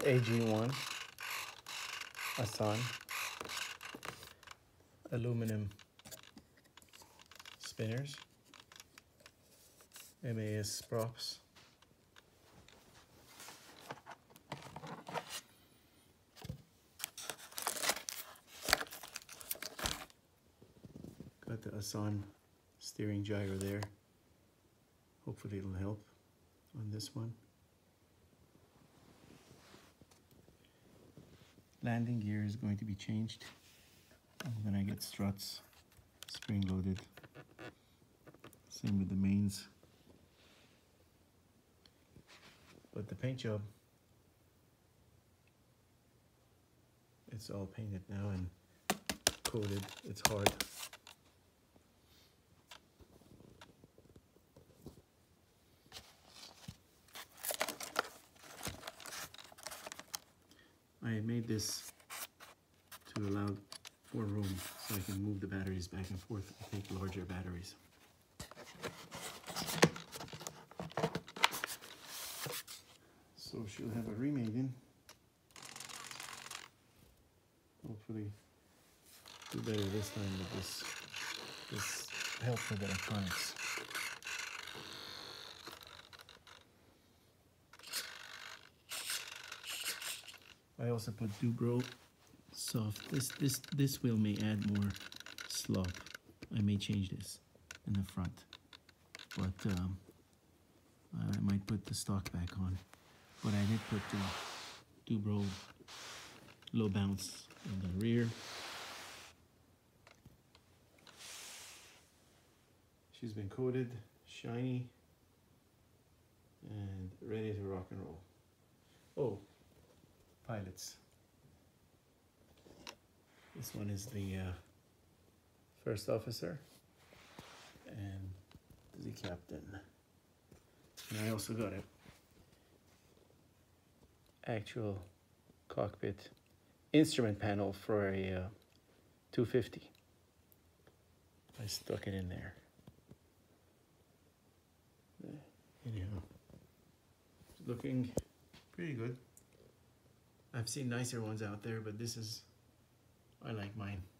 AG1 Assan aluminum spinners, MAS props. Got the Assan steering gyro there. Hopefully it'll help on this one. Landing gear is going to be changed. I'm gonna get struts spring loaded. Same with the mains. But the paint job, it's all painted now and coated. It's hard. I made this to allow for room so I can move the batteries back and forth and take larger batteries. So she'll have a remade in. Hopefully do better this time with this help with electronics. I also put Dubro soft. This wheel may add more slop. I may change this in the front, but I might put the stock back on. But I did put the Dubro low bounce in the rear. She's been coated, shiny, and ready to rock and roll. Oh, pilots. This one is the first officer and the captain. And I also got a actual cockpit instrument panel for a 250. I stuck it in there. Anyhow, it's looking pretty good. I've seen nicer ones out there, but I like mine.